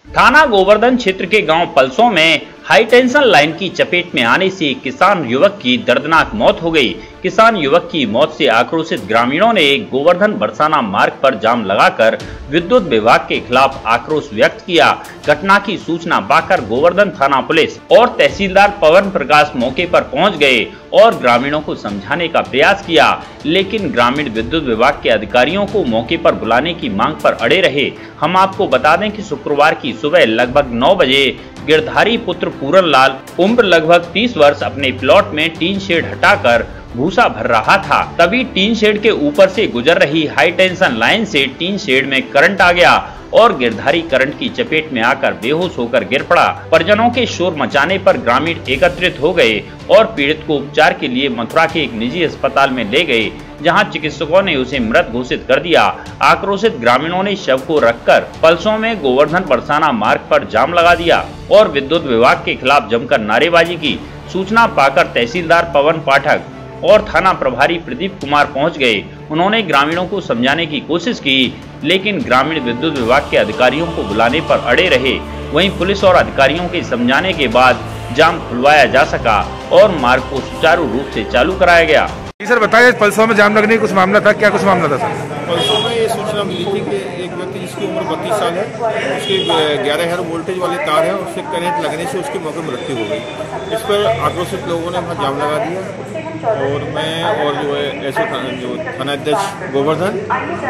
थाना गोवर्धन क्षेत्र के गांव पलसों में हाई टेंशन लाइन की चपेट में आने से किसान युवक की दर्दनाक मौत हो गई। किसान युवक की मौत से आक्रोशित ग्रामीणों ने गोवर्धन बरसाना मार्ग पर जाम लगाकर विद्युत विभाग के खिलाफ आक्रोश व्यक्त किया। घटना की सूचना पाकर गोवर्धन थाना पुलिस और तहसीलदार पवन प्रकाश मौके पर पहुंच गए और ग्रामीणों को समझाने का प्रयास किया, लेकिन ग्रामीण विद्युत विभाग के अधिकारियों को मौके पर बुलाने की मांग पर अड़े रहे। हम आपको बता दें कि शुक्रवार की सुबह लगभग 9 बजे गिरधारी पुत्र पूरन लाल उम्र लगभग 30 वर्ष अपने प्लॉट में टीन शेड हटाकर भूसा भर रहा था। तभी टीन शेड के ऊपर से गुजर रही हाई टेंशन लाइन से टीन शेड में करंट आ गया और गिरधारी करंट की चपेट में आकर बेहोश होकर गिर पड़ा। परिजनों के शोर मचाने पर ग्रामीण एकत्रित हो गए और पीड़ित को उपचार के लिए मथुरा के एक निजी अस्पताल में ले गए, जहां चिकित्सकों ने उसे मृत घोषित कर दिया। आक्रोशित ग्रामीणों ने शव को रखकर पलसों में गोवर्धन बरसाना मार्ग पर जाम लगा दिया और विद्युत विभाग के खिलाफ जमकर नारेबाजी की। सूचना पाकर तहसीलदार पवन पाठक और थाना प्रभारी प्रदीप कुमार पहुंच गए। उन्होंने ग्रामीणों को समझाने की कोशिश की, लेकिन ग्रामीण विद्युत विभाग के अधिकारियों को बुलाने पर अड़े रहे। वहीं पुलिस और अधिकारियों के समझाने के बाद जाम खुलवाया जा सका और मार्ग को सुचारू रूप से चालू कराया गया। सर बताइए, पलसों में जाम लगने की कुछ मामला था, क्या कुछ मामला था सर? पलसों में ये सूचना मिली थी कि एक व्यक्ति जिसकी उम्र 32 साल है, उसके 11,000 वोल्टेज वाले तार है, उससे करंट लगने से उसकी मौके में मृत्यु हो गई। इस पर आक्रोशित लोगों ने वहाँ जाम लगा दिया और मैं और जो है ऐसे जो थानाध्यक्ष गोवर्धन,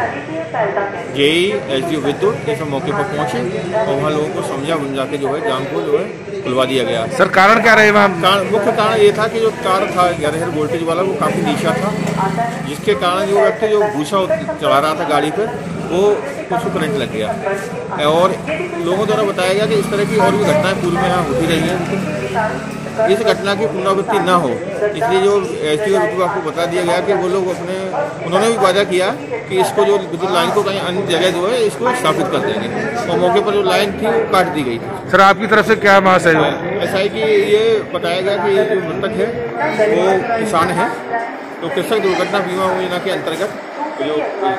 जेई, एसडीओ विद्युत ये सब मौके पर पहुंचे और वहाँ लोगों को समझा के जो है जाम को जो है खुलवा दिया गया। सर कारण क्या रहे वहाँ? मुख्य कारण ये था कि जो तार था 11,000 वोल्टेज वाला वो काफ़ी नीचा था, जिसके कारण जो व्यक्ति जो भूसा चला रहा था गाड़ी पर वो उसको करंट लग गया। और लोगों द्वारा बताया गया कि इस तरह की और भी घटनाएं पूर्व में यहाँ होती रही हैं, इस घटना की पुनरावृत्ति न हो, इसलिए जो एसडीओ विभाग को बता दिया गया कि वो लोग उन्होंने भी वादा किया कि इसको जो विद्युत लाइन को कहीं अन्य जगह जो है इसको स्थापित कर देंगे और मौके पर जो लाइन थी वो काट दी गई थी। सर आपकी तरफ से क्या महासहयोग? ऐसा है कि ये बताया गया कि जो मृतक है वो किसान है, तो कृषक दुर्घटना बीमा योजना के अंतर्गत जो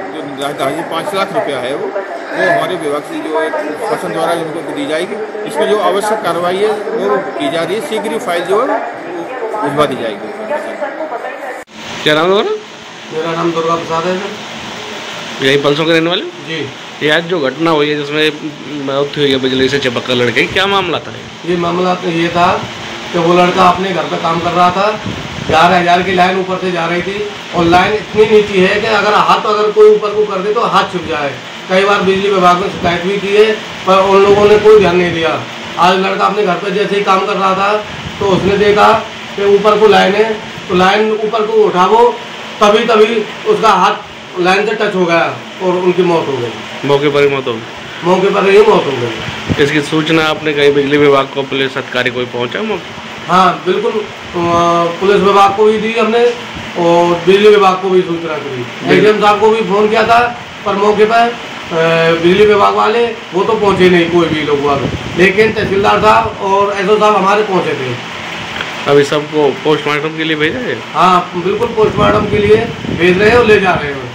5 लाख रुपया है वो हमारे विभाग से जो शासन द्वारा उनको दी जाएगी। इसमें जो आवश्यक कार्रवाई है वो की जा रही है, शीघ्र ही फाइल जो है भिजवा दी जाएगी। क्या नाम है? मेरा नाम दुर्गा प्रसाद है सर। यही पलसों के रहने वाले जी। ये आज जो घटना हुई है जिसमें मौत हुई है बिजली से चिपक कर लड़के, क्या मामला था? ये मामला तो ये था कि वो लड़का अपने घर पे काम कर रहा था, 11,000 की लाइन ऊपर से जा रही थी और लाइन इतनी नीची है कि अगर कोई ऊपर को कर दे तो हाथ छुप जाए। कई बार बिजली विभाग में शिकायत भी की है पर उन लोगों ने कोई ध्यान नहीं दिया। आज लड़का अपने घर पे जैसे ही काम कर रहा था तो उसने देखा कि ऊपर को लाइन है, तो लाइन ऊपर को उठावो, तभी उसका हाथ लाइन से टच हो गया और उनकी मौत हो गई। मौके पर ही मौत हो गई? मौके पर ही मौत हो गई। इसकी सूचना आपने कहीं बिजली विभाग को, पुलिस अधिकारी कोई पहुँचा मौके? हाँ बिल्कुल, पुलिस विभाग को भी दी हमने और बिजली विभाग को भी सूचना दी। एडीएम साहब को भी फोन किया था पर मौके पर बिजली विभाग वाले वो तो पहुंचे नहीं, कोई भी लोग वहाँ, लेकिन तहसीलदार साहब और एसओ साहब हमारे पहुंचे थे। अभी सबको पोस्टमार्टम के लिए भेजा है? हाँ बिल्कुल, पोस्टमार्टम के लिए भेज रहे हैं और ले जा रहे हैं।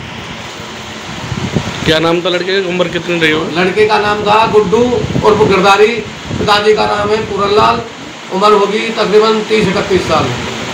क्या नाम था लड़के का? उम्र कितनी रही हो? लड़के का नाम था गुड्डू और गिरधारी, पिताजी का नाम है पूरन लाल, उम्र होगी तकरीबन 30-31 साल।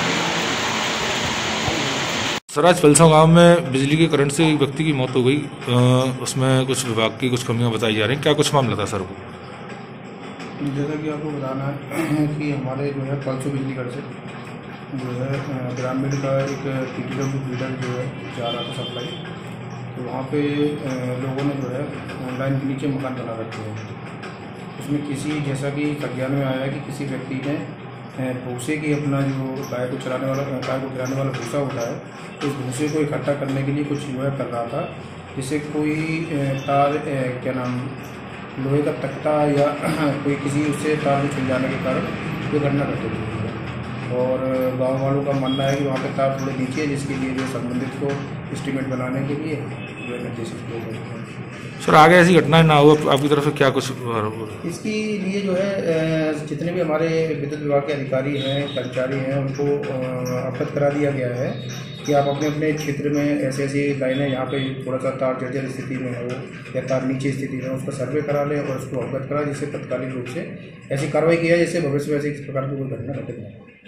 सर आज पलसों गांव में बिजली के करंट से एक व्यक्ति की मौत हो गई, उसमें कुछ विभाग की कुछ कमियां बताई जा रही हैं, क्या कुछ मामला था सर? जैसा कि आपको बताना है कि हमारे जो है पलसों बिजली घर से जो है ग्रामीण का एक PTW फीडर जो है जा रहा था सप्लाई, तो वहाँ पे लोगों ने जो है लाइन के नीचे मकान बना रखे हैं। उसमें किसी, जैसा कि अज्ञान में आया है कि किसी व्यक्ति ने भूसे की अपना जो गाय को गिराने वाला भूसा होता है, तो उस भूसे को इकट्ठा करने के लिए कुछ जो है कर रहा था, जिससे कोई तार लोहे का तख्ता या कोई किसी उससे तार छूट जाने के कारण ये घटना घटित हुई है। और गांव वालों का मानना है कि वहाँ पे तार थोड़े नीचे है, जिसके लिए जो संबंधित को एस्टीमेट बनाने के लिए जो है निर्देशित किया गया है। सर आगे ऐसी घटनाएं ना हो, आपकी तरफ से क्या कुछ? इसके लिए जो है जितने भी हमारे विद्युत विभाग के अधिकारी हैं, कर्मचारी हैं, उनको अवगत करा दिया गया है कि आप अपने अपने क्षेत्र में ऐसी ऐसी लाइनें यहाँ पे थोड़ा सा तार जर्जर स्थिति में है वो या तार नीचे स्थिति में, उसका सर्वे करा लें और उसको अवगत करा, जिससे तत्कालिक रूप से ऐसी कार्रवाई की है जिससे भविष्य में ऐसी इस प्रकार की कोई घटना घटित नहीं हो।